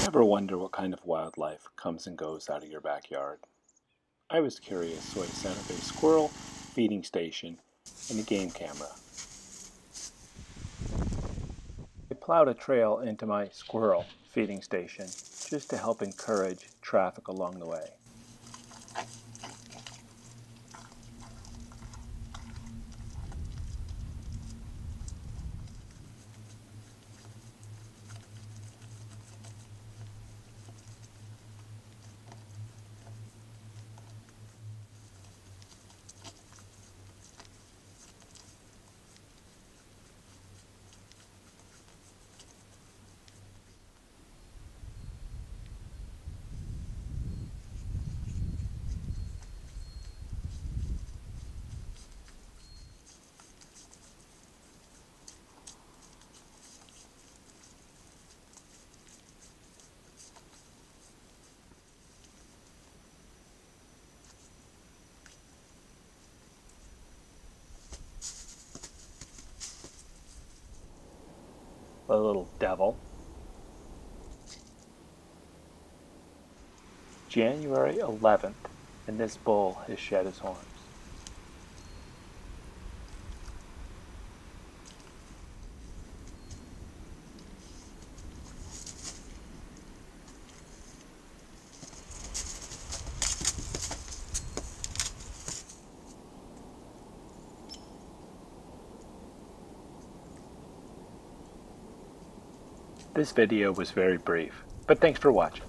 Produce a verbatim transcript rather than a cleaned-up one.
Ever wonder what kind of wildlife comes and goes out of your backyard? I was curious, so I set up a squirrel feeding station and a game camera. I plowed a trail into my squirrel feeding station just to help encourage traffic along the way. The little devil. January eleventh, and this bull has shed his horns. This video was very brief, but thanks for watching.